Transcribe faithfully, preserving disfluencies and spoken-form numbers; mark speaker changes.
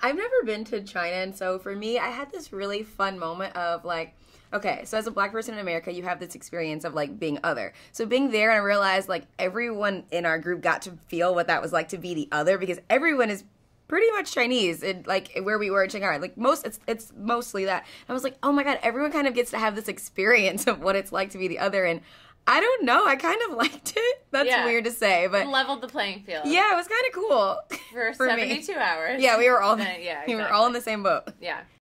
Speaker 1: I've never been to China, and so for me, I had this really fun moment of like, okay, so as a black person in America, you have this experience of like being other. So being there, and I realized like everyone in our group got to feel what that was like to be the other, because everyone is pretty much Chinese, and like where we were in Shanghai, like most, it's it's mostly that. And I was like, oh my god, everyone kind of gets to have this experience of what it's like to be the other, and I don't know, I kind of liked it. That's
Speaker 2: yeah.
Speaker 1: weird to say, but
Speaker 2: it leveled the playing field.
Speaker 1: Yeah, it was kind of cool
Speaker 2: for,
Speaker 1: for
Speaker 2: seventy-two
Speaker 1: me.
Speaker 2: hours.
Speaker 1: Yeah, we were all
Speaker 2: then, yeah, exactly.
Speaker 1: we were all in the same boat.
Speaker 2: Yeah.